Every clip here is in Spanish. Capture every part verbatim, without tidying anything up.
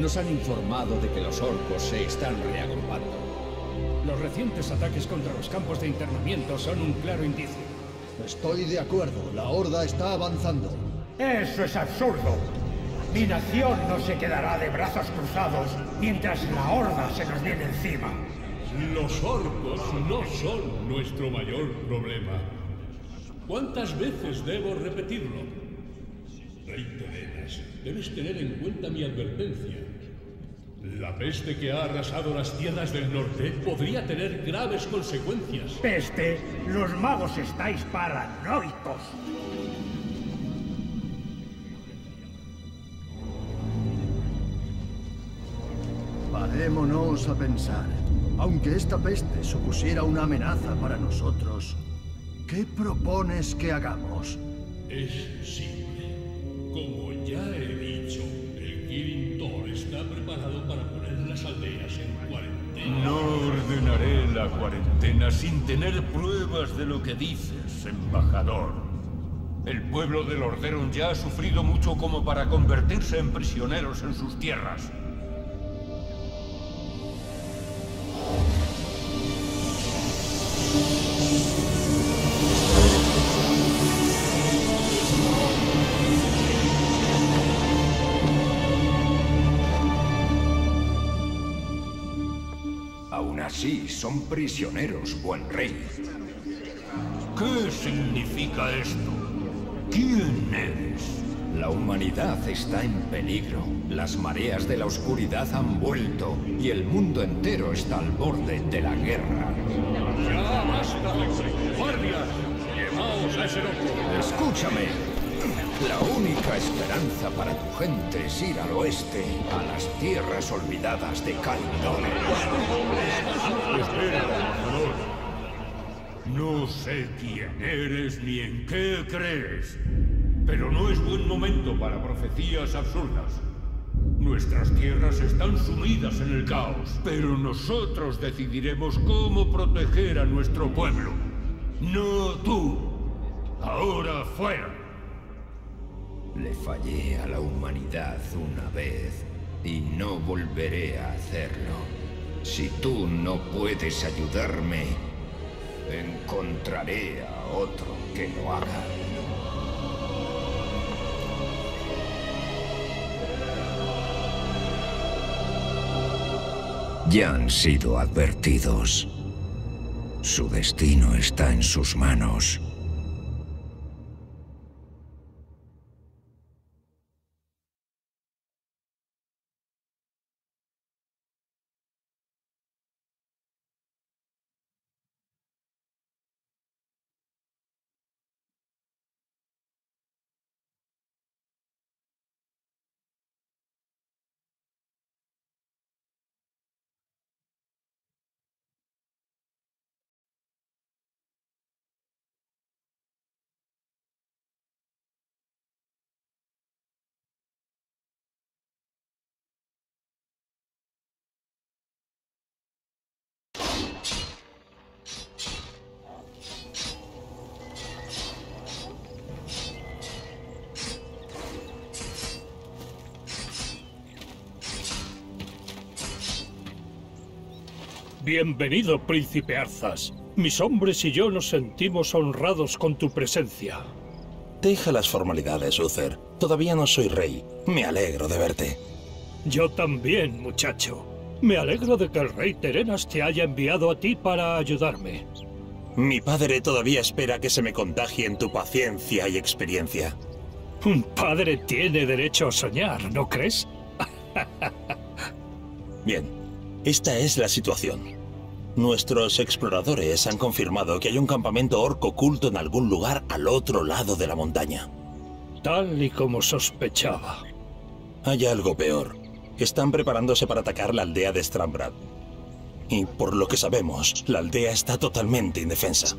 Nos han informado de que los orcos se están reagrupando. Los recientes ataques contra los campos de internamiento son un claro indicio. Estoy de acuerdo, la horda está avanzando. Eso es absurdo. Mi nación no se quedará de brazos cruzados mientras la horda se nos viene encima. Los orcos no son nuestro mayor problema. ¿Cuántas veces debo repetirlo? Rey Terenas, debes tener en cuenta mi advertencia. La peste que ha arrasado las tierras del norte podría tener graves consecuencias. Peste, los magos estáis paranoicos. Parémonos a pensar. Aunque esta peste supusiera una amenaza para nosotros, ¿qué propones que hagamos? Es simple. Como ya he dicho, el Kirin Tor está preparado para poner las aldeas en cuarentena. No ordenaré la cuarentena sin tener pruebas de lo que dices, embajador. El pueblo de Lordaeron ya ha sufrido mucho como para convertirse en prisioneros en sus tierras. Aún así, son prisioneros, buen rey. ¿Qué significa esto? ¿Quién eres? La humanidad está en peligro. Las mareas de la oscuridad han vuelto y el mundo entero está al borde de la guerra. ¡Ya basta! ¡Guardias! ¡Llevaos a ese loco! Escúchame. La única esperanza para tu gente es ir al oeste, a las tierras olvidadas de Kalimdor. Espera, embajador. No sé quién eres ni en qué crees, pero no es buen momento para profecías absurdas. Nuestras tierras están sumidas en el caos, pero nosotros decidiremos cómo proteger a nuestro pueblo. No tú. Ahora fuera. Le fallé a la humanidad una vez y no volveré a hacerlo. Si tú no puedes ayudarme, encontraré a otro que lo haga. Ya han sido advertidos. Su destino está en sus manos. Bienvenido, príncipe Arzas. Mis hombres y yo nos sentimos honrados con tu presencia. Deja las formalidades, Uther. Todavía no soy rey. Me alegro de verte. Yo también, muchacho. Me alegro de que el rey Terenas te haya enviado a ti para ayudarme. Mi padre todavía espera que se me contagien tu paciencia y experiencia. Un padre tiene derecho a soñar, ¿no crees? Bien, esta es la situación. Nuestros exploradores han confirmado que hay un campamento orco oculto en algún lugar al otro lado de la montaña. Tal y como sospechaba. Hay algo peor. Están preparándose para atacar la aldea de Stranbrad. Y por lo que sabemos, la aldea está totalmente indefensa.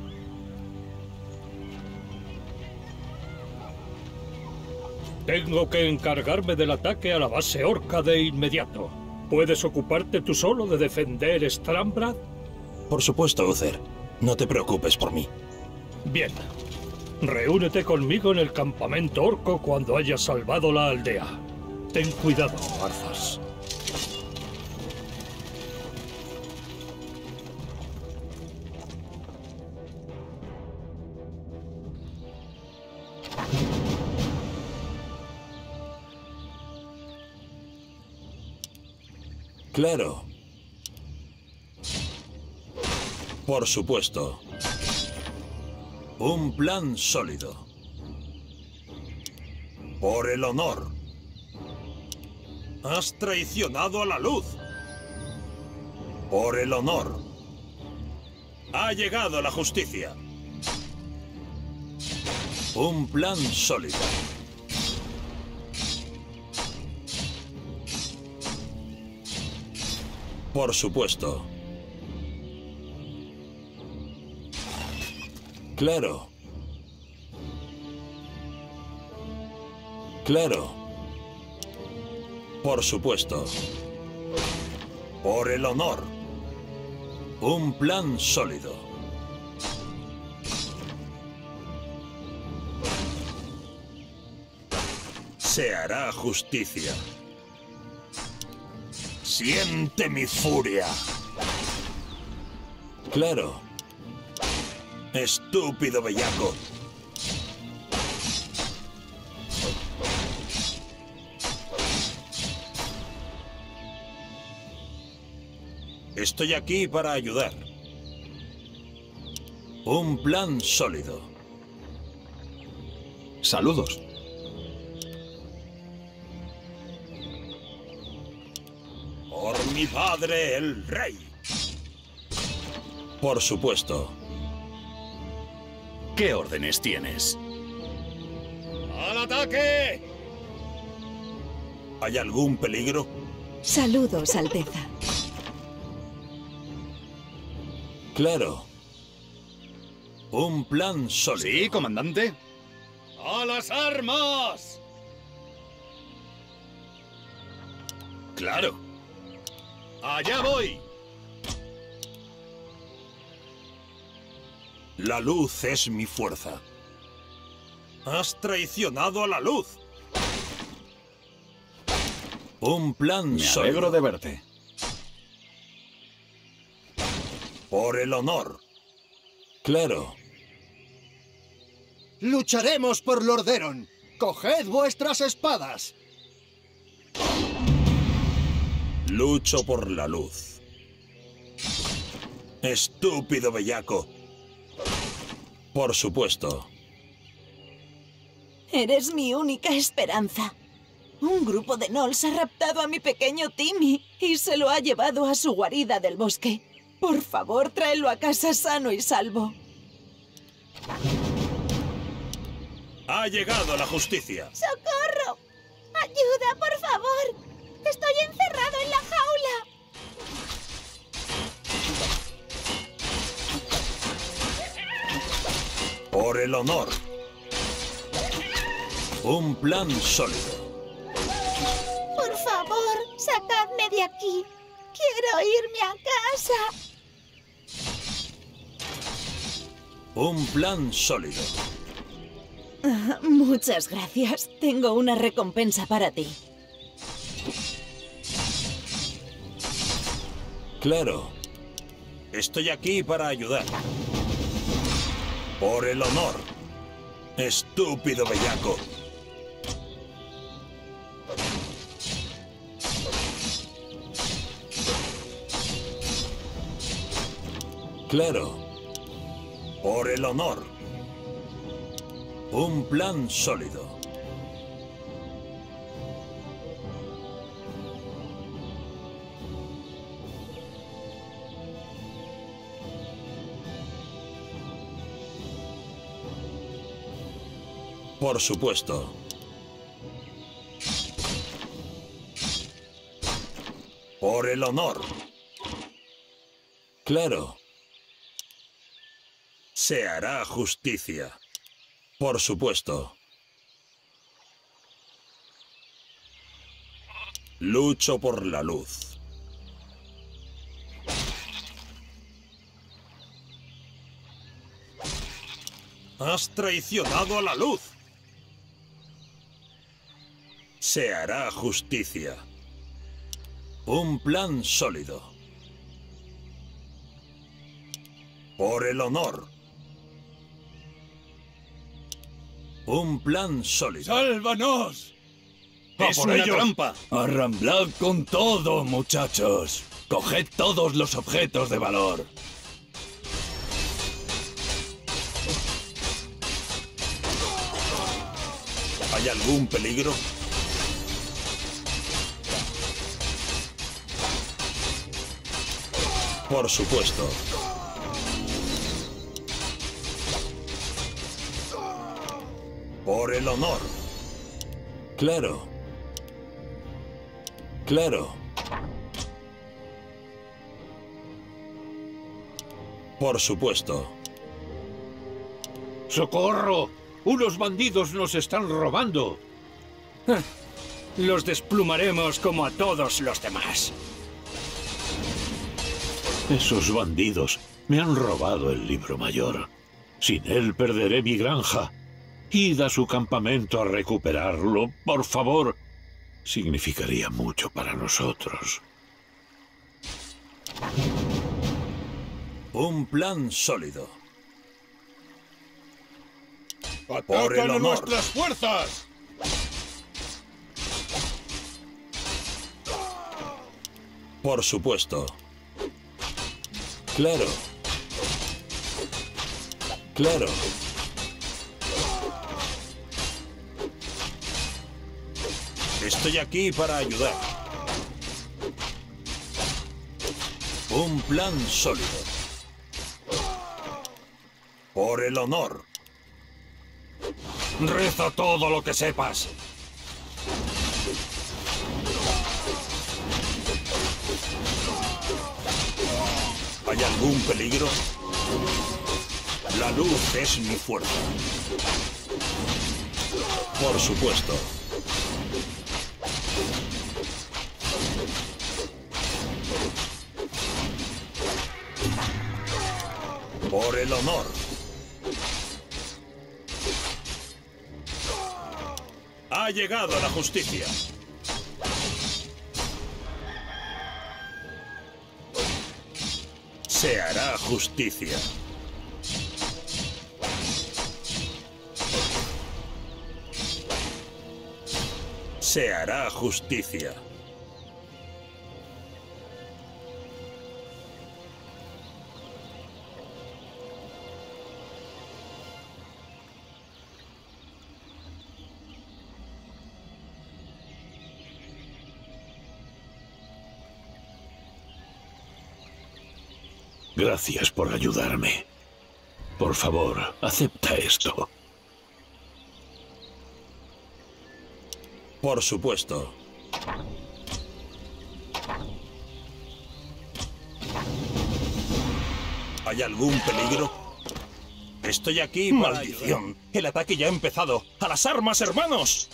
Tengo que encargarme del ataque a la base orca de inmediato. ¿Puedes ocuparte tú solo de defender Stranbrad? Por supuesto, Uther. No te preocupes por mí. Bien. Reúnete conmigo en el campamento orco cuando hayas salvado la aldea. Ten cuidado, Arzas. Claro. Por supuesto. Un plan sólido. Por el honor. Has traicionado a la luz. Por el honor. Ha llegado la justicia. Un plan sólido. Por supuesto. Claro. Claro. Por supuesto. Por el honor. Un plan sólido. Se hará justicia. Siente mi furia. Claro. Estúpido bellaco. Estoy aquí para ayudar. Un plan sólido. Saludos. Por mi padre, el rey. Por supuesto. ¿Qué órdenes tienes? ¡Al ataque! ¿Hay algún peligro? Saludos, Alteza. Claro. Un plan sólido. Sí, comandante. ¡A las armas! Claro. ¡Allá voy! La luz es mi fuerza. Has traicionado a la luz. Un plan Me sólido. alegro de verte. Por el honor. Claro. Lucharemos por Lordaeron. ¡Coged vuestras espadas! Lucho por la luz. Estúpido bellaco. Por supuesto. Eres mi única esperanza. Un grupo de gnolls ha raptado a mi pequeño Timmy y se lo ha llevado a su guarida del bosque. Por favor, tráelo a casa sano y salvo. Ha llegado la justicia. ¡Socorro! ¡Ayuda, por favor! ¡Estoy encerrado en la jaula! Por el honor. Un plan sólido. Por favor, sacadme de aquí. Quiero irme a casa. Un plan sólido. Ah, muchas gracias. Tengo una recompensa para ti. Claro. Estoy aquí para ayudar. Por el honor. Estúpido bellaco. Claro. Por el honor. Un plan sólido. Por supuesto. Por el honor. Claro. Se hará justicia. Por supuesto. Lucho por la luz. Has traicionado a la luz. Se hará justicia. Un plan sólido. Por el honor. Un plan sólido. ¡Sálvanos! ¡Es una ellos! trampa! Arramblad con todo, muchachos. Coged todos los objetos de valor. ¿Hay algún peligro? Por supuesto. Por el honor. Claro. Claro. Por supuesto. ¡Socorro! ¡Unos bandidos nos están robando! Los desplumaremos como a todos los demás. Esos bandidos me han robado el libro mayor. Sin él perderé mi granja. Id a su campamento a recuperarlo, por favor. Significaría mucho para nosotros. Un plan sólido. ¡Atacan el a honor. nuestras fuerzas! Por supuesto. Claro. Claro. Estoy aquí para ayudar. Un plan sólido. Por el honor. Reza todo lo que sepas. ¿Hay algún peligro? La luz es mi fuerza. Por supuesto. Por el honor. Ha llegado la justicia. Se hará justicia. Se hará justicia. Gracias por ayudarme. Por favor, acepta esto. Por supuesto. ¿Hay algún peligro? Estoy aquí para ¡Maldición! ayudar. El ataque ya ha empezado. ¡A las armas, hermanos!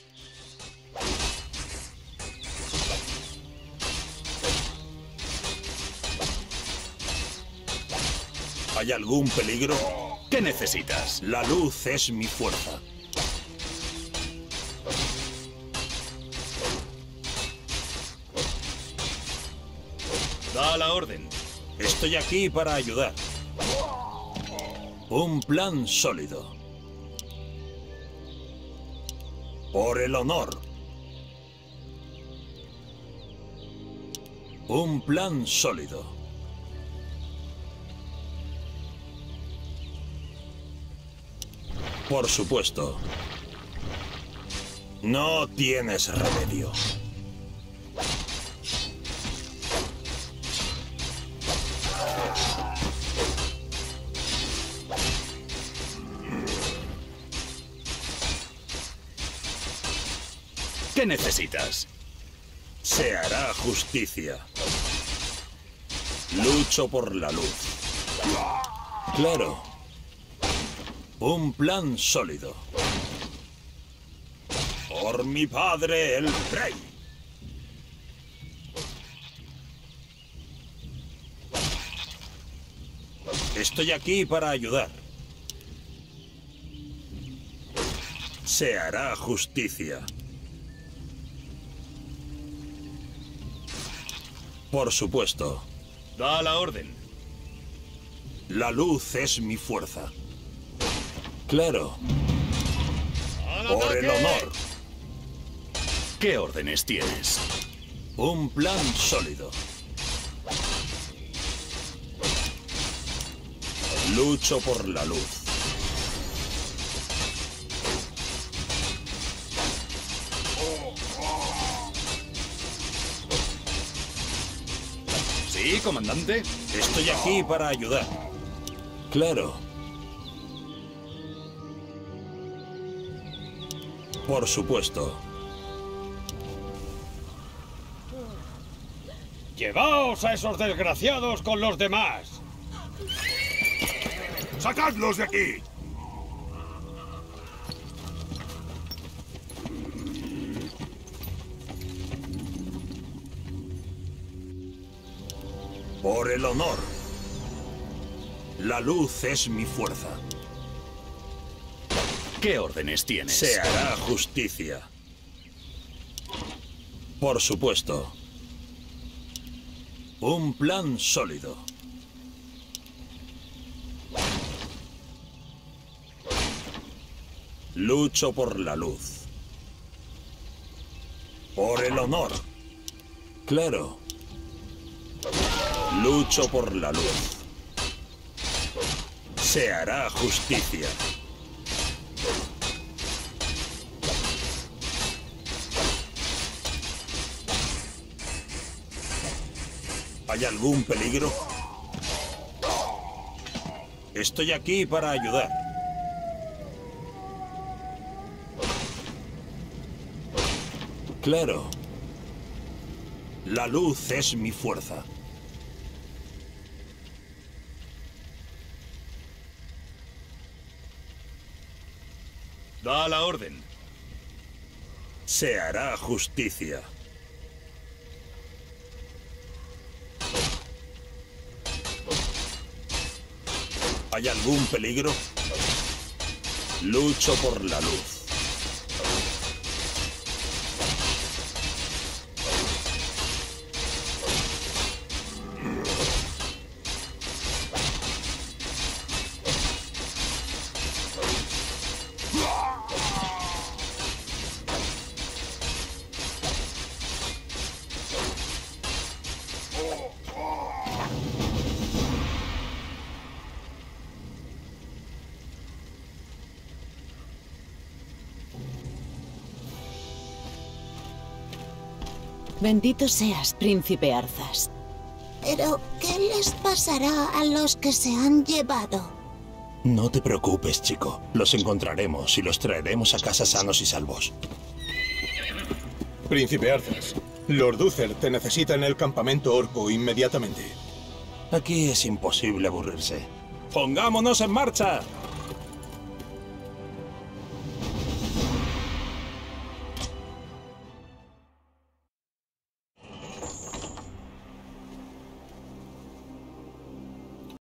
¿Hay algún peligro? ¿Qué necesitas? La luz es mi fuerza. Da la orden. Estoy aquí para ayudar. Un plan sólido. Por el honor. Un plan sólido. Por supuesto. No tienes remedio. ¿Qué necesitas? Se hará justicia. Lucho por la luz. Claro. Un plan sólido. Por mi padre, el rey. Estoy aquí para ayudar. Se hará justicia. Por supuesto. Da la orden. La luz es mi fuerza. Claro. Por el honor. ¿Qué órdenes tienes? Un plan sólido. Lucho por la luz. ¿Sí, comandante? Estoy aquí para ayudar. Claro. Por supuesto. ¡Llevaos a esos desgraciados con los demás! ¡Sacadlos de aquí! Por el honor. La luz es mi fuerza. ¿Qué órdenes tienes? Se hará justicia. Por supuesto. Un plan sólido. Lucho por la luz. Por el honor. Claro. Lucho por la luz. Se hará justicia. ¿Hay algún peligro? Estoy aquí para ayudar. Claro. La luz es mi fuerza. Da la orden. Se hará justicia. ¿Hay algún peligro? Lucho por la luz. Bendito seas, príncipe Arzas. Pero, ¿qué les pasará a los que se han llevado? No te preocupes, chico. Los encontraremos y los traeremos a casa sanos y salvos. Príncipe Arzas, Lord Uther te necesita en el campamento orco inmediatamente. Aquí es imposible aburrirse. ¡Pongámonos en marcha!